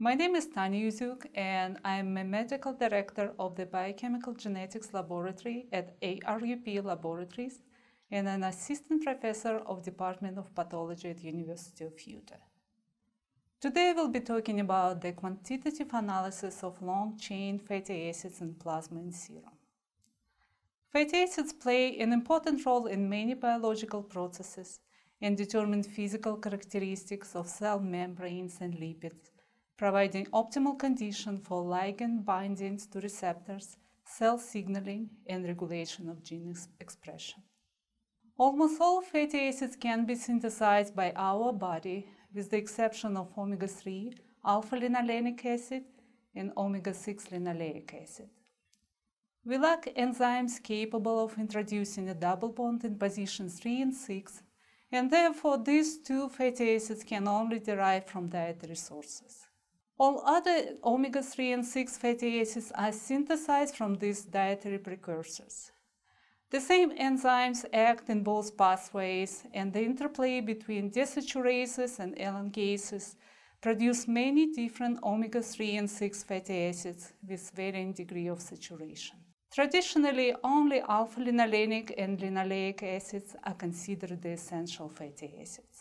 My name is Tanya Yuzyuk, and I'm a medical director of the Biochemical Genetics Laboratory at ARUP Laboratories and an assistant professor of Department of Pathology at University of Utah. Today we'll be talking about the quantitative analysis of long-chain fatty acids in plasma and serum. Fatty acids play an important role in many biological processes and determine physical characteristics of cell membranes and lipids, providing optimal conditions for ligand bindings to receptors, cell signaling, and regulation of gene expression. Almost all fatty acids can be synthesized by our body, with the exception of omega-3 alpha-linolenic acid and omega-6 linoleic acid. We lack enzymes capable of introducing a double bond in positions 3 and 6, and therefore these two fatty acids can only derive from dietary sources. All other omega-3 and 6 fatty acids are synthesized from these dietary precursors. The same enzymes act in both pathways, and the interplay between desaturases and elongases produce many different omega-3 and 6 fatty acids with varying degree of saturation. Traditionally, only alpha-linolenic and linoleic acids are considered the essential fatty acids.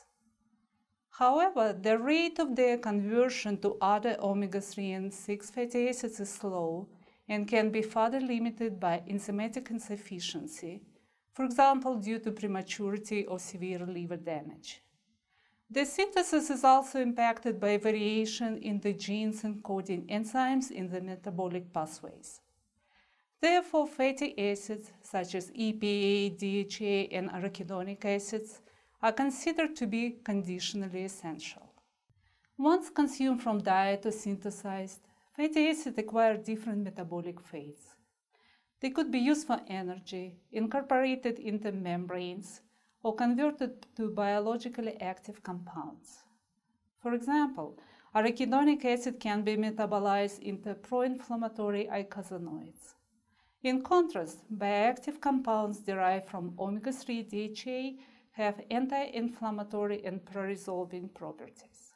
However, the rate of their conversion to other omega-3 and 6 fatty acids is slow and can be further limited by enzymatic insufficiency, for example, due to prematurity or severe liver damage. The synthesis is also impacted by variation in the genes encoding enzymes in the metabolic pathways. Therefore, fatty acids such as EPA, DHA, and arachidonic acids are considered to be conditionally essential. Once consumed from diet or synthesized, fatty acids acquire different metabolic fates. They could be used for energy, incorporated into membranes, or converted to biologically active compounds. For example, arachidonic acid can be metabolized into pro-inflammatory eicosanoids. In contrast, bioactive compounds derived from omega-3 DHA have anti-inflammatory and pro-resolving properties.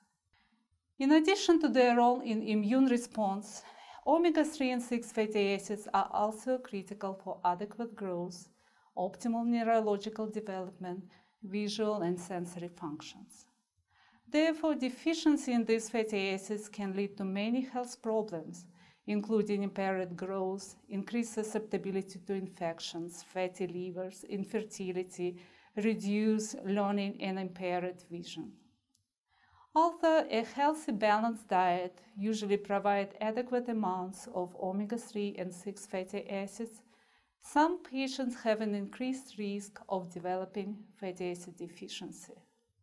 In addition to their role in immune response, omega-3 and 6 fatty acids are also critical for adequate growth, optimal neurological development, visual and sensory functions. Therefore, deficiency in these fatty acids can lead to many health problems, including impaired growth, increased susceptibility to infections, fatty livers, infertility, reduced learning, and impaired vision. Although a healthy, balanced diet usually provides adequate amounts of omega-3 and 6 fatty acids, some patients have an increased risk of developing fatty acid deficiency.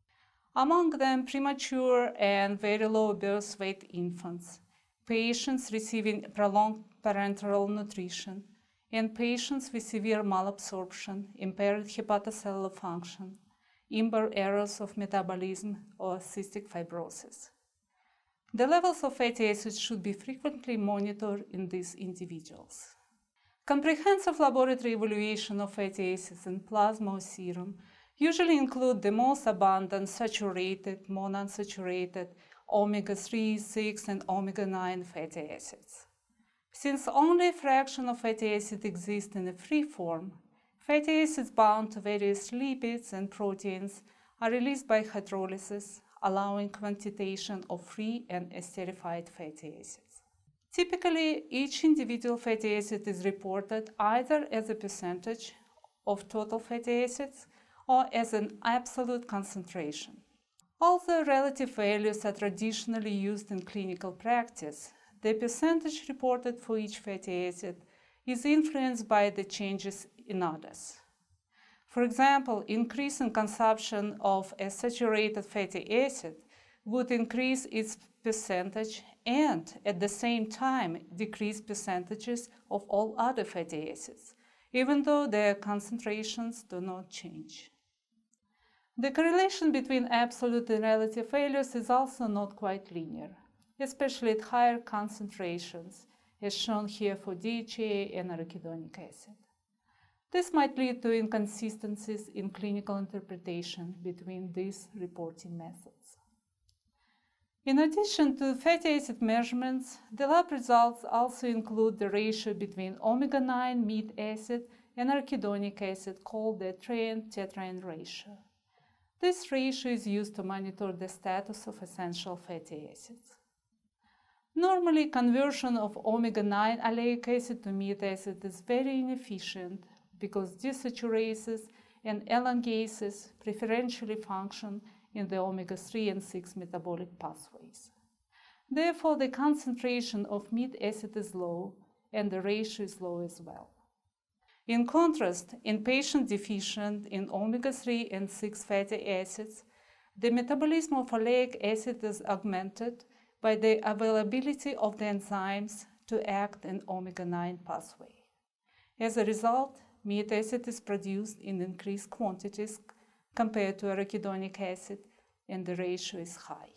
Among them, premature and very low birth weight infants, patients receiving prolonged parenteral nutrition, and patients with severe malabsorption, impaired hepatocellular function, impaired errors of metabolism, or cystic fibrosis. The levels of fatty acids should be frequently monitored in these individuals. Comprehensive laboratory evaluation of fatty acids in plasma or serum usually include the most abundant saturated, monounsaturated, omega-3, 6, and omega-9 fatty acids. Since only a fraction of fatty acids exist in a free form, fatty acids bound to various lipids and proteins are released by hydrolysis, allowing quantitation of free and esterified fatty acids. Typically, each individual fatty acid is reported either as a percentage of total fatty acids or as an absolute concentration. Although relative values are traditionally used in clinical practice, the percentage reported for each fatty acid is influenced by the changes in others. For example, increase in consumption of a saturated fatty acid would increase its percentage and, at the same time, decrease percentages of all other fatty acids, even though their concentrations do not change. The correlation between absolute and relative values is also not quite linear, especially at higher concentrations, as shown here for DHA and arachidonic acid. This might lead to inconsistencies in clinical interpretation between these reporting methods. In addition to fatty acid measurements, the lab results also include the ratio between omega-9 meat acid and arachidonic acid called the triene-tetraene ratio. This ratio is used to monitor the status of essential fatty acids. Normally, conversion of omega-9 oleic acid to meat acid is very inefficient because desaturases and elongases preferentially function in the omega-3 and 6 metabolic pathways. Therefore, the concentration of meat acid is low and the ratio is low as well. In contrast, in patients deficient in omega-3 and 6 fatty acids, the metabolism of oleic acid is augmented by the availability of the enzymes to act in omega-9 pathway. As a result, meat acid is produced in increased quantities compared to arachidonic acid, and the ratio is high.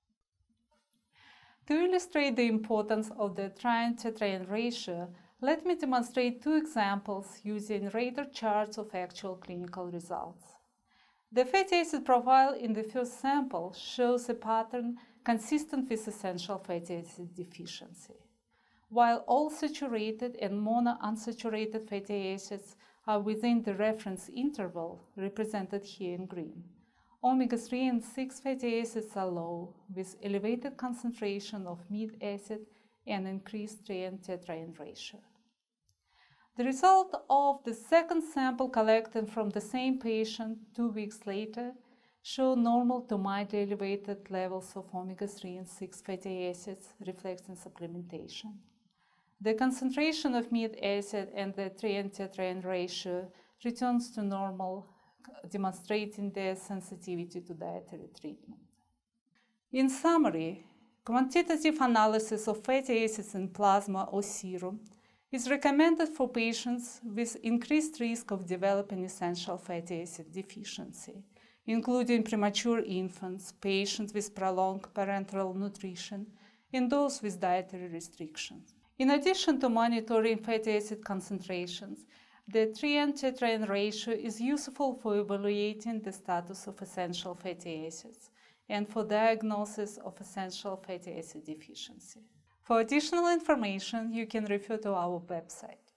To illustrate the importance of the triene-tetraene ratio, let me demonstrate two examples using radar charts of actual clinical results. The fatty acid profile in the first sample shows a pattern consistent with essential fatty acid deficiency. While all saturated and monounsaturated fatty acids are within the reference interval, represented here in green, omega-3 and 6 fatty acids are low, with elevated concentration of meat acid and increased triene-tetraene ratio. The result of the second sample collected from the same patient 2 weeks later show normal to mildly elevated levels of omega-3 and 6 fatty acids reflecting supplementation. The concentration of meat acid and the triene-tetraene ratio returns to normal, demonstrating their sensitivity to dietary treatment. In summary, quantitative analysis of fatty acids in plasma or serum is recommended for patients with increased risk of developing essential fatty acid deficiency, including premature infants, patients with prolonged parenteral nutrition, and those with dietary restrictions. In addition to monitoring fatty acid concentrations, the triene-tetraene ratio is useful for evaluating the status of essential fatty acids and for diagnosis of essential fatty acid deficiency. For additional information, you can refer to our website.